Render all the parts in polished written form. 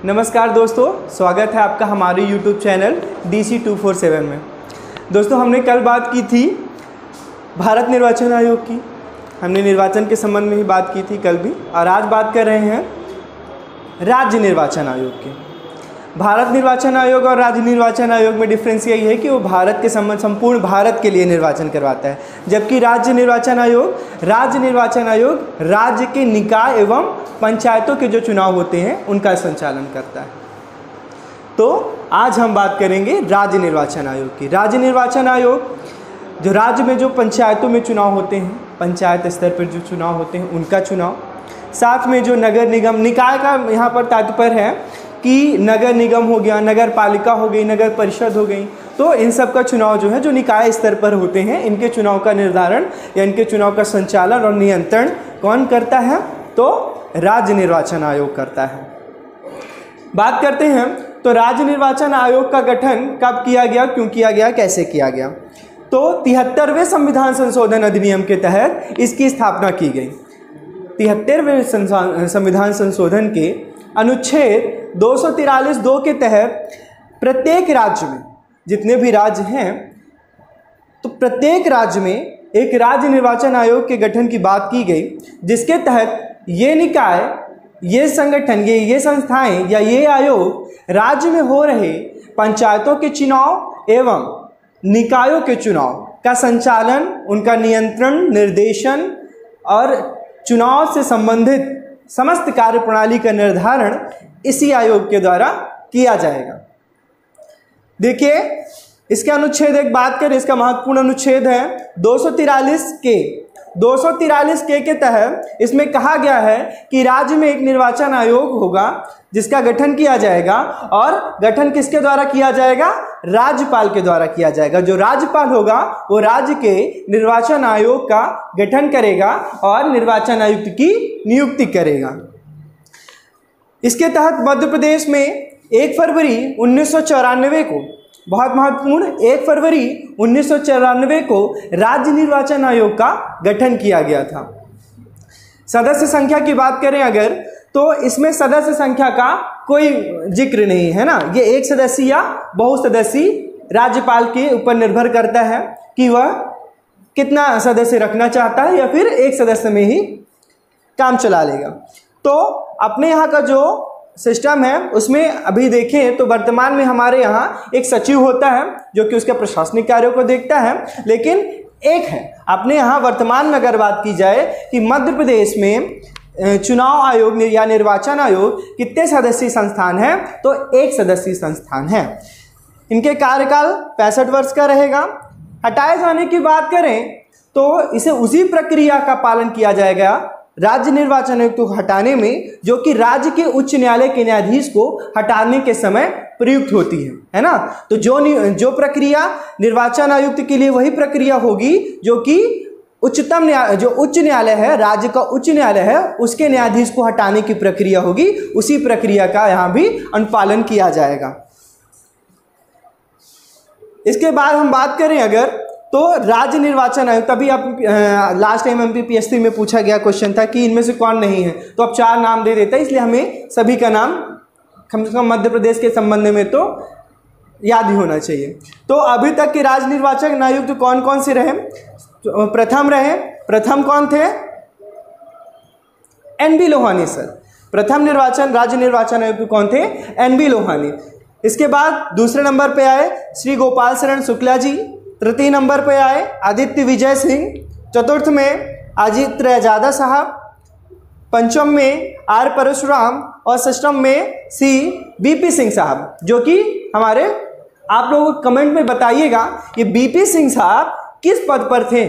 नमस्कार दोस्तों, स्वागत है आपका हमारे YouTube चैनल DC247 में। दोस्तों, हमने कल बात की थी भारत निर्वाचन आयोग की। हमने निर्वाचन के संबंध में ही बात की थी कल भी, और आज बात कर रहे हैं राज्य निर्वाचन आयोग की। भारत निर्वाचन आयोग और राज्य निर्वाचन आयोग में डिफरेंस यही है कि वो भारत के संपूर्ण भारत के लिए निर्वाचन करवाता है, जबकि राज्य निर्वाचन आयोग राज्य के निकाय एवं पंचायतों के जो चुनाव होते हैं उनका संचालन करता है। तो आज हम बात करेंगे राज्य निर्वाचन आयोग की। राज्य निर्वाचन आयोग जो राज्य में जो पंचायतों में चुनाव होते हैं, पंचायत स्तर पर जो चुनाव होते हैं उनका चुनाव, साथ में जो नगर निगम, निकाय का यहाँ पर तात्पर्य है कि नगर निगम हो गया, नगर पालिका हो गई, नगर परिषद हो गई, तो इन सब का चुनाव जो है जो निकाय स्तर पर होते हैं, इनके चुनाव का निर्धारण या इनके चुनाव का संचालन और नियंत्रण कौन करता है? तो राज्य निर्वाचन आयोग करता है। बात करते हैं तो राज्य निर्वाचन आयोग का गठन कब किया गया, क्यों किया गया, कैसे किया गया? तो 73वें संविधान संशोधन अधिनियम के तहत इसकी स्थापना की गई। 73वें संविधान संशोधन के अनुच्छेद 243(2) के तहत प्रत्येक राज्य में, जितने भी राज्य हैं, तो प्रत्येक राज्य में एक राज्य निर्वाचन आयोग के गठन की बात की गई, जिसके तहत ये निकाय, ये संगठन, ये संस्थाएं या ये आयोग राज्य में हो रहे पंचायतों के चुनाव एवं निकायों के चुनाव का संचालन, उनका नियंत्रण, निर्देशन और चुनाव से संबंधित समस्त कार्यप्रणाली का निर्धारण इसी आयोग के द्वारा किया जाएगा। देखिए, इसके अनुच्छेद एक बात करें, इसका महत्वपूर्ण अनुच्छेद है 243 के तहत इसमें कहा गया है कि राज्य में एक निर्वाचन आयोग होगा जिसका गठन किया जाएगा, और गठन किसके द्वारा किया जाएगा? राज्यपाल के द्वारा किया जाएगा। जो राज्यपाल होगा वो राज्य के निर्वाचन आयोग का गठन करेगा और निर्वाचन आयुक्त की नियुक्ति करेगा। इसके तहत मध्य प्रदेश में 1 फरवरी 1994 को, बहुत महत्वपूर्ण, 1 फरवरी 1994 को राज्य निर्वाचन आयोग का गठन किया गया था। सदस्य संख्या की बात करें अगर, तो इसमें सदस्य संख्या का कोई जिक्र नहीं है ना। ये एक सदस्य या बहुसदस्यीय राज्यपाल के ऊपर निर्भर करता है कि वह कितना सदस्य रखना चाहता है या फिर एक सदस्य में ही काम चला लेगा। तो अपने यहाँ का जो सिस्टम है उसमें अभी देखें तो वर्तमान में हमारे यहाँ एक सचिव होता है जो कि उसके प्रशासनिक कार्यों को देखता है, लेकिन एक है अपने यहाँ वर्तमान में अगर बात की जाए कि मध्य प्रदेश में चुनाव आयोग या निर्वाचन आयोग कितने सदस्यीय संस्थान है? तो एक सदस्यीय संस्थान है। इनके कार्यकाल 65 वर्ष का रहेगा। हटाए जाने की बात करें तो इसे उसी प्रक्रिया का पालन किया जाएगा राज्य निर्वाचन आयोग को हटाने में, जो कि राज्य के उच्च न्यायालय के न्यायाधीश को हटाने के समय प्रयुक्त होती है ना। तो जो प्रक्रिया निर्वाचन आयुक्त के लिए वही प्रक्रिया होगी जो कि जो उच्च न्यायालय है, राज्य का उच्च न्यायालय है, उसके न्यायाधीश को हटाने की प्रक्रिया होगी, उसी प्रक्रिया का यहाँ भी अनुपालन किया जाएगा। इसके बाद हम बात करें अगर, तो राज्य निर्वाचन आयोग, तभी आप लास्ट टाइम MPPSC में पूछा गया क्वेश्चन था कि इनमें से कौन नहीं है, तो अब 4 नाम दे देता है, इसलिए हमें सभी का नाम कम से कम मध्य प्रदेश के संबंध में तो याद ही होना चाहिए। तो अभी तक के राज्य निर्वाचन आयुक्त तो कौन कौन से रहे? तो प्रथम कौन थे? NB Lohani sir. प्रथम राज्य निर्वाचन आयुक्त कौन थे? NB लोहानी। इसके बाद दूसरे नंबर पे आए श्री गोपाल शरण शुक्ला जी, तृतीय नंबर पे आए आदित्य विजय सिंह, चतुर्थ में अजीत रजादा साहब, पंचम में R परशुराम और षष्ठम में BP सिंह साहब, जो कि हमारे, आप लोग कमेंट में बताइएगा ये BP सिंह साहब किस पद पर थे?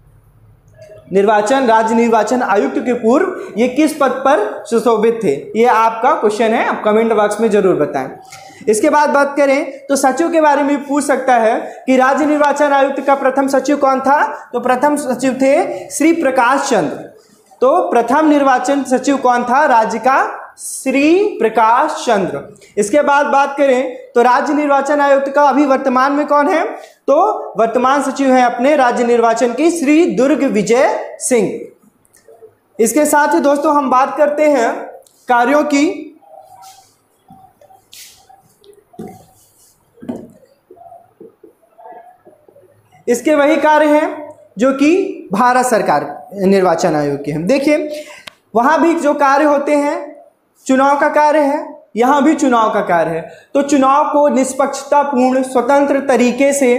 राज्य निर्वाचन आयुक्त के पूर्व ये किस पद पर सुशोभित थे? ये आपका क्वेश्चन है, आप कमेंट बॉक्स में जरूर बताएं। इसके बाद बात करें तो सचिव के बारे में पूछ सकता है कि राज्य निर्वाचन आयुक्त का प्रथम सचिव कौन था? तो प्रथम सचिव थे श्री प्रकाश चंद्र। तो प्रथम निर्वाचन सचिव कौन था राज्य का? श्री प्रकाश चंद्र। इसके बाद बात करें तो राज्य निर्वाचन आयुक्त का अभी वर्तमान में कौन है? तो वर्तमान सचिव हैं अपने राज्य निर्वाचन की श्री दुर्ग विजय सिंह। इसके साथ ही दोस्तों हम बात करते हैं कार्यों की। इसके वही कार्य हैं जो कि भारत सरकार निर्वाचन आयोग के हैं। देखिए वहाँ भी जो कार्य होते हैं चुनाव का कार्य है, यहाँ भी चुनाव का कार्य है। तो चुनाव को निष्पक्षतापूर्ण स्वतंत्र तरीके से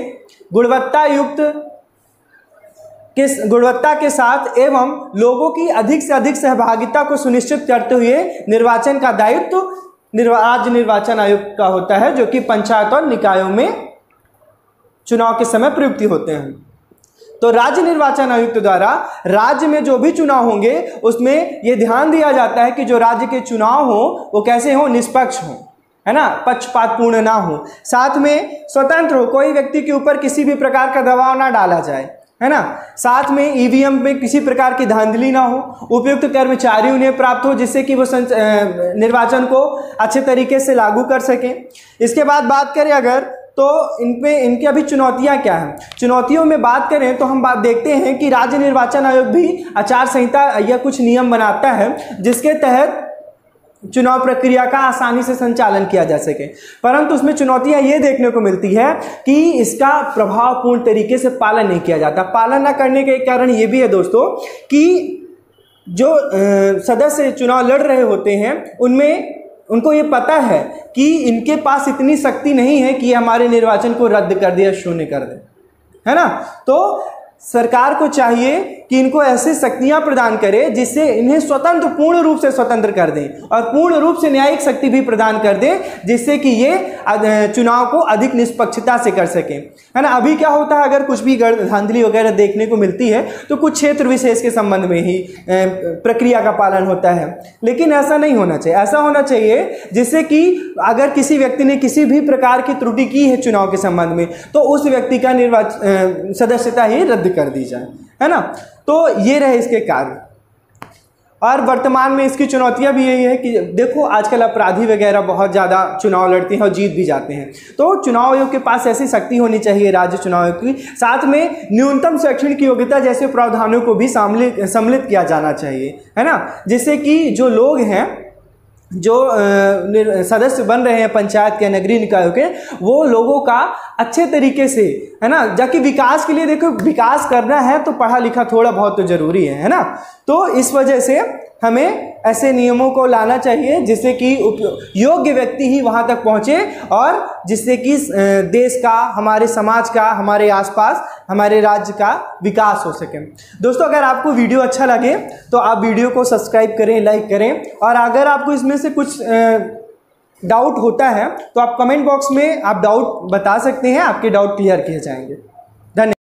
गुणवत्ता के साथ एवं लोगों की अधिक से अधिक सहभागिता को सुनिश्चित करते हुए निर्वाचन का दायित्व राज्य निर्वाचन आयोग का होता है, जो कि पंचायत और निकायों में चुनाव के समय प्रयुक्त होते हैं। तो राज्य निर्वाचन आयुक्त द्वारा राज्य में जो भी चुनाव होंगे उसमें यह ध्यान दिया जाता है कि जो राज्य के चुनाव हो वो कैसे हो, निष्पक्ष हो, है ना, पक्षपातपूर्ण ना हो, साथ में स्वतंत्र हो, कोई व्यक्ति के ऊपर किसी भी प्रकार का दबाव ना डाला जाए, है ना, साथ में ईवीएम में किसी प्रकार की धांधली ना हो, उपयुक्त कर्मचारी उन्हें प्राप्त हो जिससे कि वो निर्वाचन को अच्छे तरीके से लागू कर सकें। इसके बाद बात करें अगर तो इनकी अभी चुनौतियां क्या हैं। चुनौतियों में बात करें तो हम बात देखते हैं कि राज्य निर्वाचन आयोग भी आचार संहिता या कुछ नियम बनाता है जिसके तहत चुनाव प्रक्रिया का आसानी से संचालन किया जा सके, परंतु उसमें चुनौतियां ये देखने को मिलती है कि इसका प्रभावपूर्ण तरीके से पालन नहीं किया जाता। पालन न करने के एक कारण ये भी है दोस्तों कि जो सदस्य चुनाव लड़ रहे होते हैं उनमें उनको ये पता है कि इनके पास इतनी शक्ति नहीं है कि हमारे निर्वाचन को रद्द कर दे या शून्य कर दे, है ना। तो सरकार को चाहिए कि इनको ऐसी शक्तियां प्रदान करे जिससे इन्हें पूर्ण रूप से स्वतंत्र कर दें और पूर्ण रूप से न्यायिक शक्ति भी प्रदान कर दें जिससे कि ये चुनाव को अधिक निष्पक्षता से कर सकें, है ना। अभी क्या होता है, अगर कुछ भी धांधली वगैरह देखने को मिलती है तो कुछ क्षेत्र विशेष के संबंध में ही प्रक्रिया का पालन होता है, लेकिन ऐसा नहीं होना चाहिए। ऐसा होना चाहिए जिससे कि अगर किसी व्यक्ति ने किसी भी प्रकार की त्रुटि की है चुनाव के संबंध में तो उस व्यक्ति का सदस्यता ही रद्द कर दी जाए, है ना। तो ये रहे इसके कार्य। और वर्तमान में इसकी चुनौतियां भी यही है कि देखो आजकल अपराधी वगैरह बहुत ज़्यादा चुनाव लड़ते हैं और जीत भी जाते हैं। तो चुनाव आयोग के पास ऐसी शक्ति होनी चाहिए राज्य चुनाव आयोग की, साथ में न्यूनतम शैक्षणिक योग्यता जैसे प्रावधानों को भी सम्मिलित किया जाना चाहिए, है ना, जिससे कि जो लोग हैं जो सदस्य बन रहे हैं पंचायत के नगरीय निकायों के वो लोगों का अच्छे तरीके से, है ना, जाकि विकास के लिए देखो विकास करना है तो पढ़ा लिखा थोड़ा बहुत तो जरूरी है ना। तो इस वजह से हमें ऐसे नियमों को लाना चाहिए जिससे कि योग्य व्यक्ति ही वहां तक पहुंचे और जिससे कि देश का, हमारे समाज का, हमारे आसपास, हमारे राज्य का विकास हो सके। दोस्तों अगर आपको वीडियो अच्छा लगे तो आप वीडियो को सब्सक्राइब करें, लाइक करें, और अगर आपको इसमें से कुछ डाउट होता है तो आप कमेंट बॉक्स में आप डाउट बता सकते हैं, आपके डाउट क्लियर किए जाएंगे। धन्यवाद।